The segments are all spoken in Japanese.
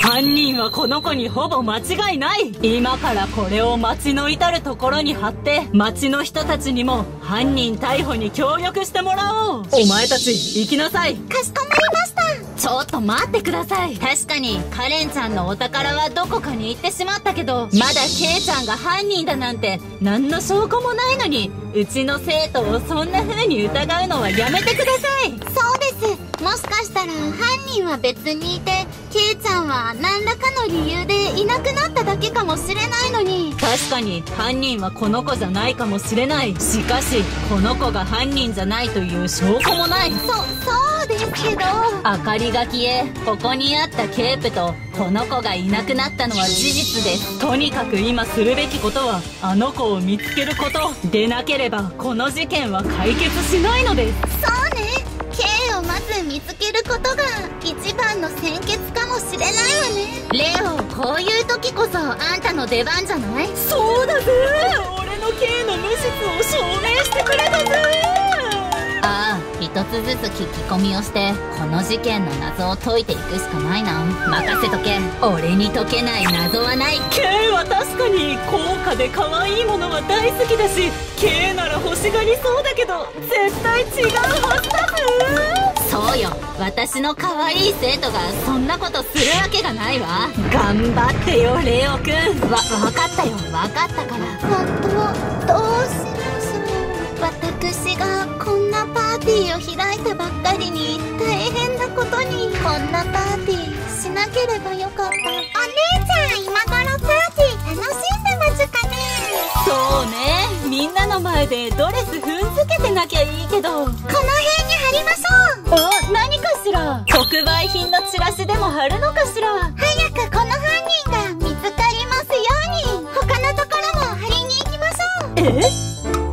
犯人はこの子にほぼ間違いない。今からこれを街の至るところに貼って、街の人たちにも犯人逮捕に協力してもらおう。お前たち行きなさい。 かしこまりました。 ちょっと待ってください。確かにカレンちゃんのお宝はどこかに行ってしまったけど、まだケイちゃんが犯人だなんて何の証拠もないのに、うちの生徒をそんな風に疑うのはやめてください。 そうです。もしかしたら犯人は別にいて、ケイちゃんは何らかの理由でいなくなっただけかもしれないのに。 確かに犯人はこの子じゃないかもしれない。しかしこの子が犯人じゃないという証拠もない。 そうですけど。 明かりが消え、ここにあったケープとこの子がいなくなったのは事実です。とにかく今するべきことはあの子を見つけること。でなければこの事件は解決しないのです。 そうね。K をまず見つけることが一番の先決かもしれないわね。 レオ、こういう時こそあんたの出番じゃない？ そうだぜ。俺の K の無実を証明してくれたぜ。 ああ、一つずつ聞き込みをしてこの事件の謎を解いていくしかないな。任せとけ。俺に解けない謎はない。 K は確かに高価で可愛いものは大好きだし、 K なら欲しがりそうだけど絶対違うはずだぜ。 そうよ、私の可愛い生徒がそんなことするわけがないわ。頑張ってよレオくん。わかったよ、わかったから。 本当どうしましょう。私がこんなパーティーを開いたばっかりに大変なことに。こんなパーティーしなければよかった。お姉ちゃん、今頃パーティー楽しんでますかね。 そうね、みんなの前でドレス踏んづけてなきゃいいけど、この辺に貼りましょう。 お、何かしら。特売品のチラシでも貼るのかしら。 早くこの犯人が見つかりますように。他のところも貼りに行きましょう。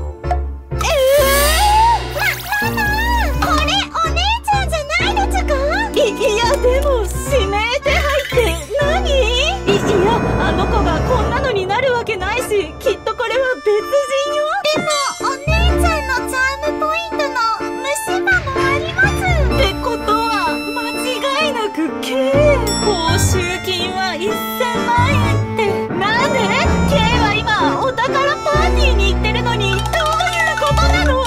いやでも指名手配って何？いや、あの子がこんなのになるわけないし、きっとこれは別人よ。 でもお姉ちゃんのチャームポイントの虫歯もあります。 ってことは間違いなく K。 報酬金は1000万円ってなんで？ K は今お宝パーティーに行ってるのに、どういうことなの？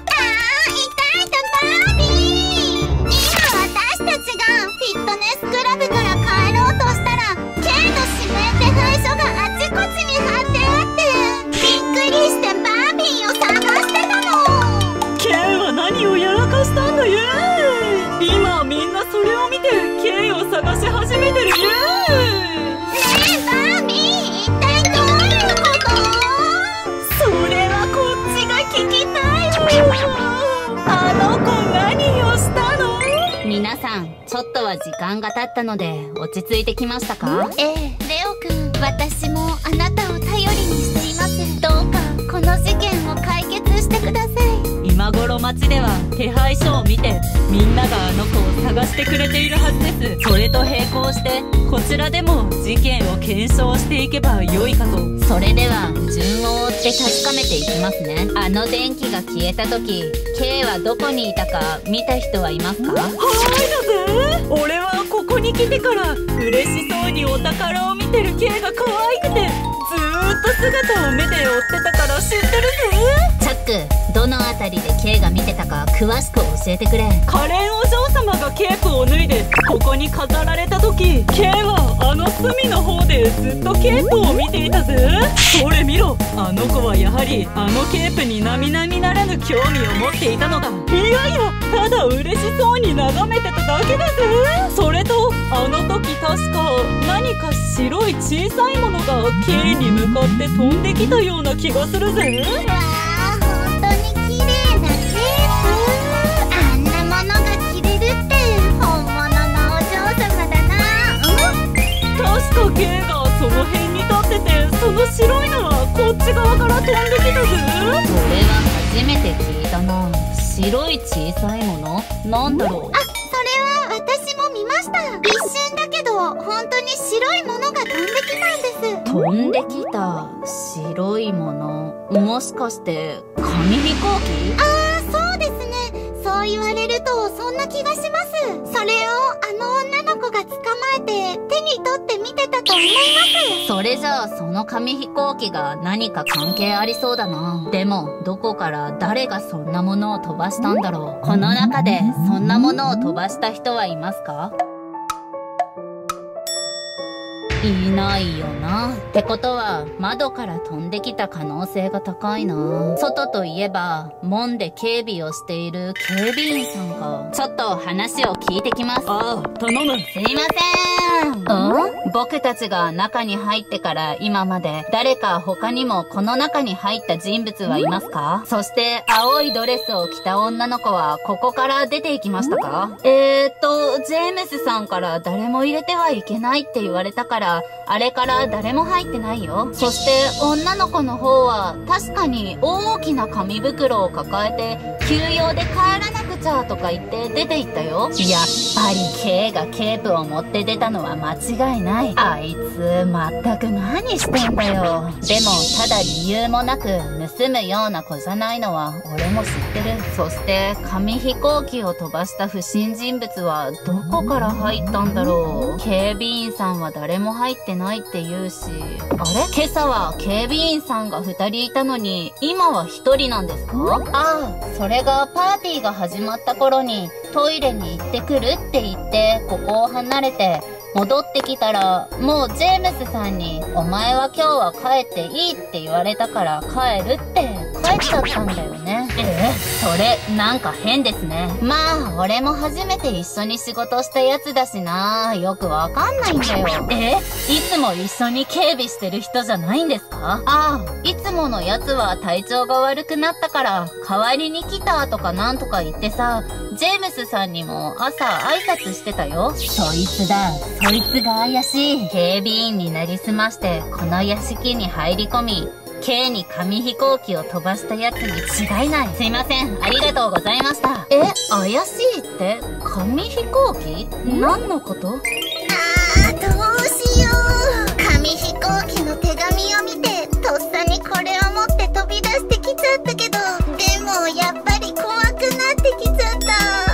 フィットネスクラブから帰ろうとしたら K の指名手配書があちこちに貼ってあって、びっくりしてバービーを探してたの。 K は何をやらかしたんだよ。今みんなそれを見て K を探し始めてるよ。 ねえバービー、一体どういうこと？ それはこっちが聞きたいよ。あの子何をしたの？ 皆さん、ちょっとは時間が経ったので落ち着いてきましたか？ ええ、レオくん、私もあなたを頼りにしています。どうかこの事件を解決してください。 今頃町では手配書を見てみんながあの子を探してくれているはずです。それと並行してこちらでも事件を検証していけば良いかと。それでは順を追って確かめていきますね。あの電気が消えた時 K はどこにいたか見た人はいますか？ はいだぜ。俺はここに来てから嬉しそうにお宝を見てる K が可愛くて、ずーっと姿を目で追ってたから知ってるぜ。 チャック、どのあたりで K が見てたか詳しく教えてくれ。 カレンお嬢様がケープを脱いでここに飾られた時、 K はあの隅の方でずっとケープを見ていたぜ。それ見ろ、あの子はやはりあのケープに並々ならぬ興味を持っていたのだ。いやいや、ただ嬉しそうに眺めてただけだぜ。それとあの時確か何か白い小さいものが K に向かって飛んできたような気がするぜ。 わあ、本当に綺麗なケープ。あんなものが着れるって本物のお嬢様だな。 確か K がその辺に立ってて、その白いのはこっち側から飛んできたぜ。 それは初めて聞いたな。白い小さいものなんだろう。 あ、それは私も見ました。一瞬だけど本当に白いものが飛んできたんです。 飛んできた白いもの、もしかして紙飛行機？ ああ、そうですね。そう言われるとそんな気がします。それをあの女の子が捕まえて手にり取って見てたと思います。 それじゃあその紙飛行機が何か関係ありそうだな。でもどこから誰がそんなものを飛ばしたんだろう。この中でそんなものを飛ばした人はいますか？いないよな。ってことは窓から飛んできた可能性が高いな。外といえば門で警備をしている警備員さんか。ちょっと話を聞いてきます。 ああ、頼む。 すいません。僕たちが中に入ってから今まで誰か他にもこの中に入った人物はいますか？そして青いドレスを着た女の子はここから出て行きましたか？ジェームスさんから誰も入れてはいけないって言われたからあれから誰も入ってないよ。そして女の子の方は確かに大きな紙袋を抱えて休養で帰らなくちゃとか言って出て行ったよ。やっぱり K がケープを持って出たのは間違いない。あいつまったく何してんだよ。でもただ理由もなく盗むような子じゃないのは俺も知ってる。そして紙飛行機を飛ばした不審人物はどこから入ったんだろう。警備員さんは誰も入ってないって言うし、あれ？今朝は警備員さんが2人いたのに今は1人なんですか？ああ、それがパーティーが始まった頃にトイレに行ってくるって言ってここを離れて戻ってきたら、もうジェームスさんにお前は今日は帰っていいって言われたから帰るって帰っちゃったんだよね。それなんか変ですね。まあ俺も初めて一緒に仕事したやつだしな、よくわかんないんだよ。いつも一緒に警備してる人じゃないんですか？ああ、いつものやつは体調が悪くなったから代わりに来たとかなんとか言ってさ、ジェームスさんにも朝挨拶してたよ。そいつだ。そいつが怪しい。警備員になりすましてこの屋敷に入り込みK に紙飛行機を飛ばしたやつに違いない。すいません、ありがとうございました。怪しいって紙飛行機？何のこと？ どうしよう。紙飛行機の手紙を見てとっさにこれを持って飛び出してきちゃったけど、でもやっぱり怖くなってきちゃった。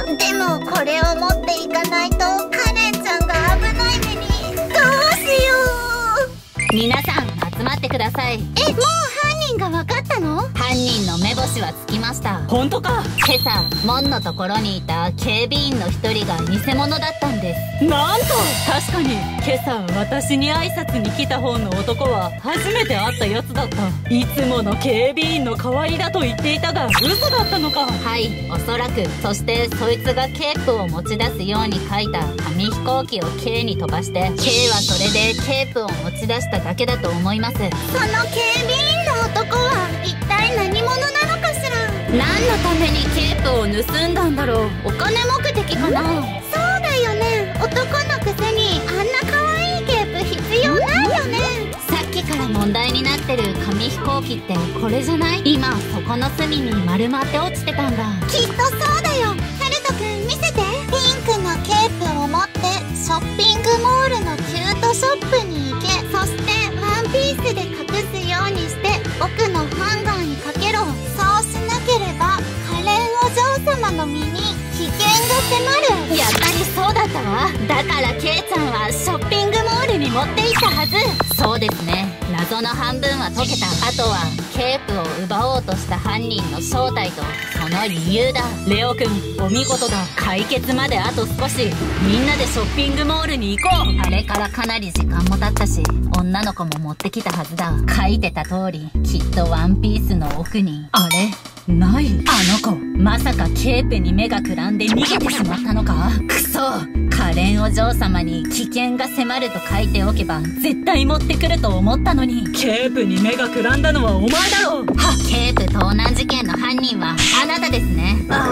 でもこれを持っていかないとカレンちゃんが危ない目に。どうしよう。 皆さん集まってください。 もう犯人が分かったの？ 犯人の目星はつきました。 本当か？ 今朝門のところにいた警備員の一人が偽物だったんです。 なんと！確かに今朝私に挨拶に来た方の男は初めて会ったやつだった。いつもの警備員の代わりだと言っていたが嘘だったのか？ はい、おそらく。そしてそいつがケープを持ち出すように書いた紙飛行機を K に飛ばして K はそれでケープを持ち出しただけだと思います。 その警備員の男は一体何者なのかしら？ 何のためにケープを盗んだんだろう？お金目的かな？ そうだよね。男のくせにあんな可愛いケープ必要ないよね。 さっきから問題になってる紙飛行機ってこれじゃない？今そこの隅に丸まって落ちてたんだ。 きっとそうだよ。ハルトくん見せて。ピンクのケープを持ってショッピングモールのキュートショップに行け。そしてワンピースで隠すようにして奥のハンガーにかけろ。そうしなければカレンお嬢様の身に危険が迫る。 やっぱりそうだったわ。だからケイちゃんはショッピングモールに持って行ったはず。そうですね、謎の半分は解けた。あとはケープを奪おうとした犯人の正体とその理由だ。 レオくんお見事だ。解決まであと少し。みんなでショッピングモールに行こう。 あれからかなり時間も経ったし女の子も持ってきたはずだ。書いてた通りきっとワンピースの奥に。 あれ？ない。 あの子まさかケープに目がくらんで逃げてしまったのか？くそ！カレンお嬢様に危険が迫ると書いておけば絶対持ってくると思ったのに。 ケープに目がくらんだのはお前だろう。 ケープ盗難事件の犯人はあなたですね。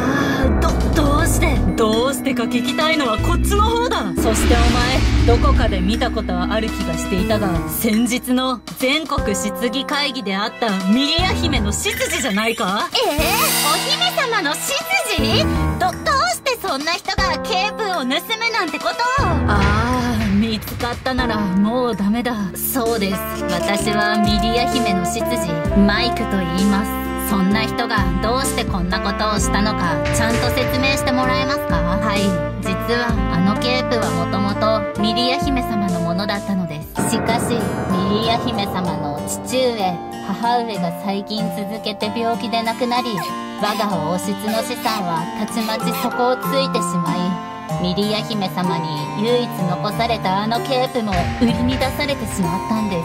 どうしてか聞きたいのはこっちの方だ。そしてお前どこかで見たことはある気がしていたが、先日の全国質疑会議であったミリア姫の執事じゃないか？ お姫様の執事？どうしてそんな人がケープを盗むなんてことを？ 見つかったならもうダメだ。そうです、私はミリア姫の執事マイクと言います。 そんな人がどうしてこんなことをしたのかちゃんと説明してもらえますか？はい、実はあのケープはもともとミリア姫様のものだったのです。しかしミリア姫様の父上母上が最近続けて病気で亡くなり、我が王室の資産はたちまち底をついてしまい、ミリア姫様に唯一残されたあのケープも売りに出されてしまったんです。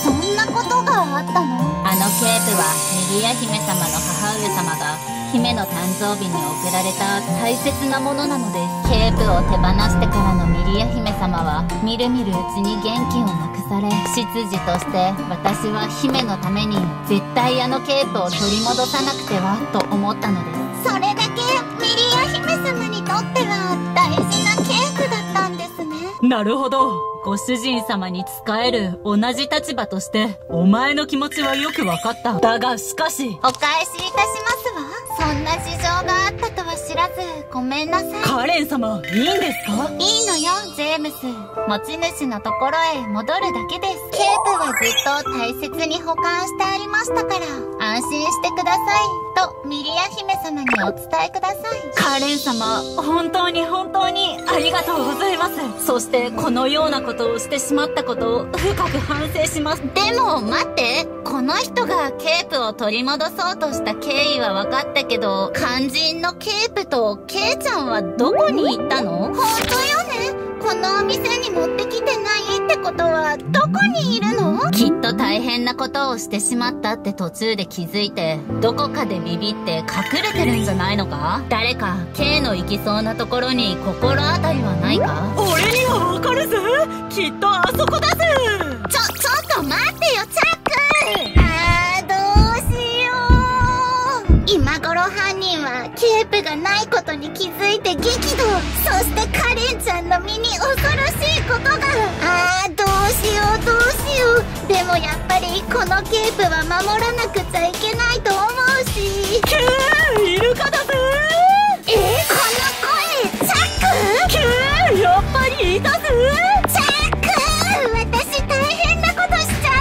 そんなことがあったの？あのケープはミリア姫様の母上様が姫の誕生日に贈られた大切なものなのです。ケープを手放してからのミリア姫様はみるみるうちに元気をなくされ、執事として私は姫のために絶対あのケープを取り戻さなくてはと思ったのです。それだけミリア姫様にとっては大事なケープだったんですね。 なるほど。ご主人様に仕える同じ立場としてお前の気持ちはよくわかった。だがしかしお返しいたしますわ。そんな事情があったとは知らずごめんなさい。 カレン様、いいんですか？ いいのよジェームス。持ち主のところへ戻るだけです。ケープはずっと大切に保管してありましたから安心してくださいとミリア姫様にお伝えください。 カレン様、本当にありがとうございます。そしてこのようなことをしてしまったことを深く反省します。 でも待って、この人がケープを取り戻そうとした経緯は分かったけど、肝心のケープとケイちゃんはどこに行ったの？本当よね。このお店に持ってきてないってことはどこにいるの？きっと大変なことをしてしまったって途中で気づいてどこかでビビって隠れてるんじゃないのか？誰か K の行きそうなところに心当たりはないか？ 俺にはわかるぜ。きっとあそこだぜ。 ちょっと待ってよチャック。どうしよう。今頃犯人はケープがないことに気づいて激怒。そしてカレンちゃんの身に恐ろしいことが。どうしよう。でもやっぱりこのケープは守らなくちゃいけないと思うし。 イルカだぜ。 この声チャック。 やっぱりいたぜ。 チャック、私大変なことしちゃった。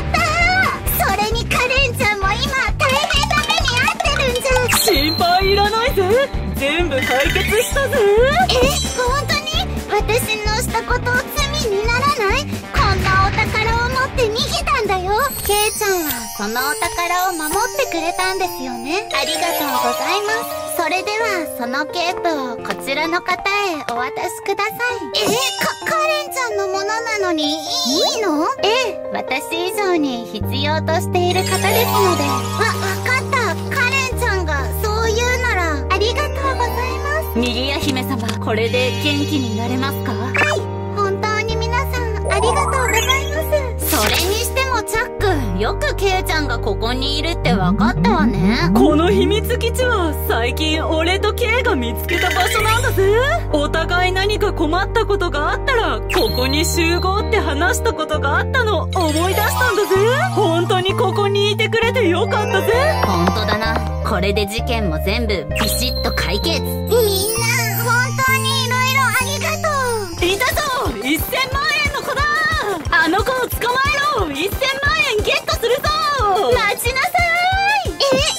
それにカレンちゃんも今大変な目に遭ってるんじゃ。 心配いらないぜ。全部解決したぜ。 本当に？私のしたこと罪にならない？こんなお宝を持って逃げたんだよ。ケイちゃんはそのお宝を守ってくれたんですよね。ありがとうございます。それではそのケープをこちらの方へお渡しください。カレンちゃんのものなのにいいの？私以上に必要としている方ですので。わかった。カレンちゃんがそう言うならありがとうございます。 ミリア姫様、これで元気になれますか？ はい、本当に皆さんありがとうございます。それにしてもチャック、よくケイちゃんがここにいるって分かったわね。 この秘密基地は最近俺とケイが見つけた場所なんだぜ。お互い何か困ったことがあったらここに集合って話したことがあったの思い出したんだぜ。本当にここにいてくれてよかったぜ。 本当だな。これで事件も全部ビシッと解決。みんな本当にいろいろありがとう。 いたぞ、1000万円の子だ。あの子を捕まえろ。1000万円ゲットするぞ。 待ちなさい。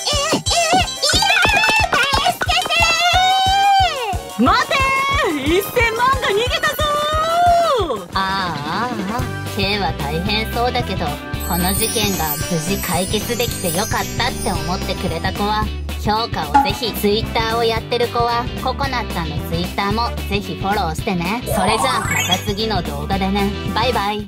待て。1000万が逃げたぞ。 K は大変そうだけど、この事件が無事解決できてよかったって思ってくれた子は評価をぜひ。 Twitter をやってる子はココナッツさんの Twitter もぜひフォローしてね。それじゃあまた次の動画でね。バイバイ。